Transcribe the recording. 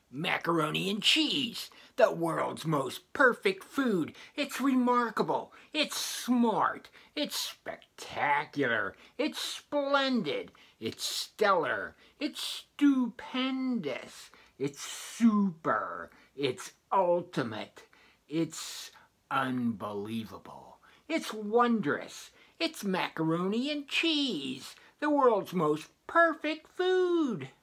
Macaroni and cheese, the world's most perfect food. It's remarkable, it's smart, it's spectacular, it's splendid, it's stellar, it's stupendous, it's super, it's ultimate, it's unbelievable, it's wondrous, it's macaroni and cheese, the world's most perfect food.